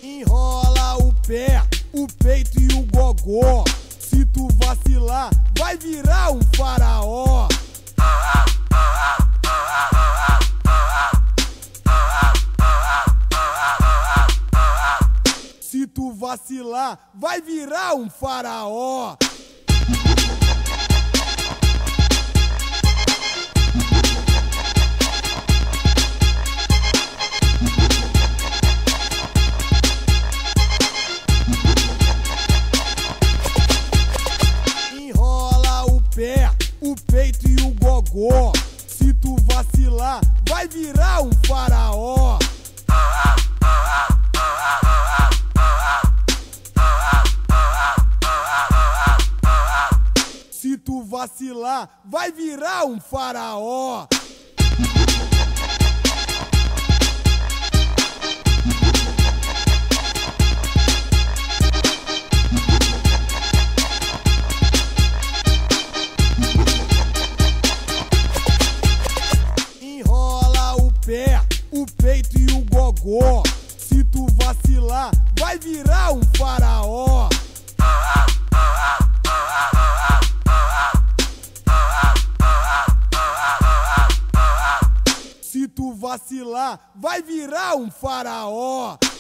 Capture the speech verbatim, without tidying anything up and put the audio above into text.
Enrola o pé, o peito e o gogó. Se tu vacilar, vai virar um faraó. Se tu vacilar, vai virar um faraó. Enrola o pé, o peito e o gogó. Se tu vacilar, vai virar um faraó. Se tu vacilar, vai virar um faraó. Enrola o pé, o peito e o gogó. Se tu vacilar, vai virar um faraó. Se tu vacilar, vai virar um faraó.